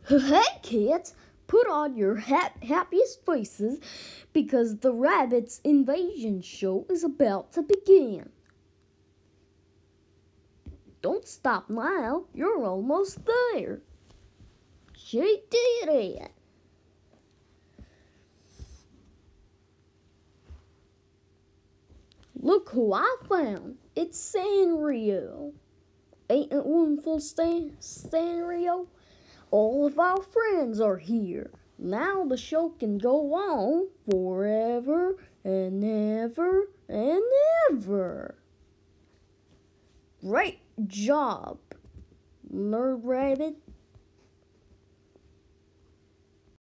Hey kids, put on your happiest faces because the Rabbids invasion show is about to begin. Don't stop now, you're almost there. She did it. Look who I found. It's Sanrio. Ain't it wonderful, Sanrio? All of our friends are here. Now the show can go on forever and ever and ever. Great job, Nerd Rabbit.